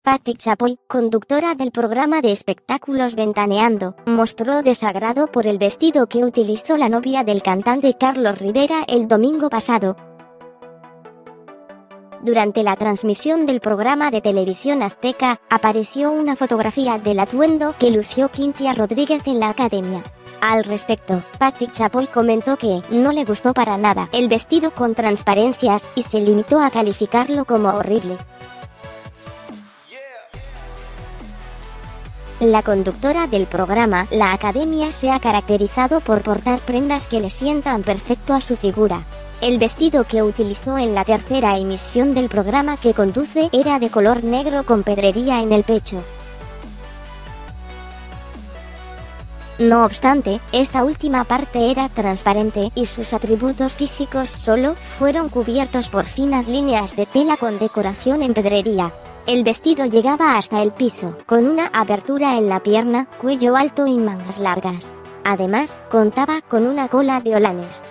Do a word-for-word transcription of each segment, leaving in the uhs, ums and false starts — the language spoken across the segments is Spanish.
Patti Chapoy, conductora del programa de espectáculos Ventaneando, mostró desagrado por el vestido que utilizó la novia del cantante Carlos Rivera el domingo pasado. Durante la transmisión del programa de televisión Azteca, apareció una fotografía del atuendo que lució Quintia Rodríguez en la academia. Al respecto, Patti Chapoy comentó que no le gustó para nada el vestido con transparencias y se limitó a calificarlo como horrible. La conductora del programa La Academia se ha caracterizado por portar prendas que le sientan perfecto a su figura. El vestido que utilizó en la tercera emisión del programa que conduce era de color negro con pedrería en el pecho. No obstante, esta última parte era transparente y sus atributos físicos solo fueron cubiertos por finas líneas de tela con decoración en pedrería. El vestido llegaba hasta el piso, con una abertura en la pierna, cuello alto y mangas largas. Además, contaba con una cola de holanes.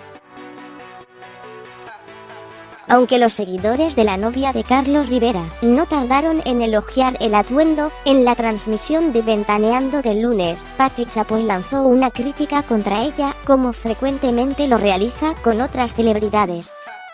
Aunque los seguidores de la novia de Carlos Rivera no tardaron en elogiar el atuendo, en la transmisión de Ventaneando del lunes, Patti Chapoy lanzó una crítica contra ella, como frecuentemente lo realiza con otras celebridades.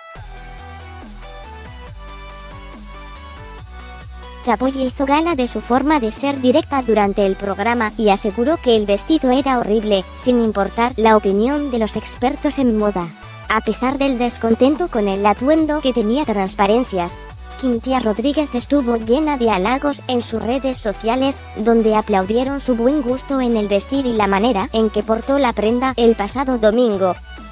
Chapoy hizo gala de su forma de ser directa durante el programa y aseguró que el vestido era horrible, sin importar la opinión de los expertos en moda. A pesar del descontento con el atuendo que tenía transparencias, Quintia Rodríguez estuvo llena de halagos en sus redes sociales, donde aplaudieron su buen gusto en el vestir y la manera en que portó la prenda el pasado domingo.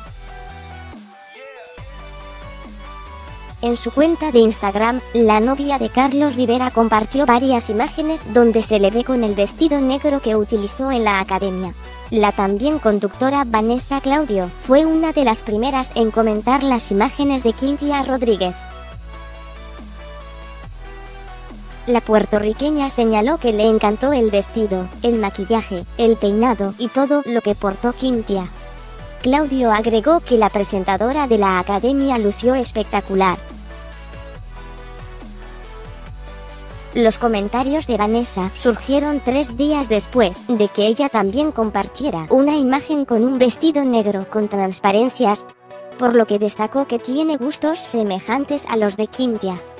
En su cuenta de Instagram, la novia de Carlos Rivera compartió varias imágenes donde se le ve con el vestido negro que utilizó en la academia. La también conductora Vanessa Claudio fue una de las primeras en comentar las imágenes de Quintia Rodríguez. La puertorriqueña señaló que le encantó el vestido, el maquillaje, el peinado y todo lo que portó Quintia. Claudio agregó que la presentadora de la academia lució espectacular. Los comentarios de Vanessa surgieron tres días después de que ella también compartiera una imagen con un vestido negro con transparencias, por lo que destacó que tiene gustos semejantes a los de Quintia.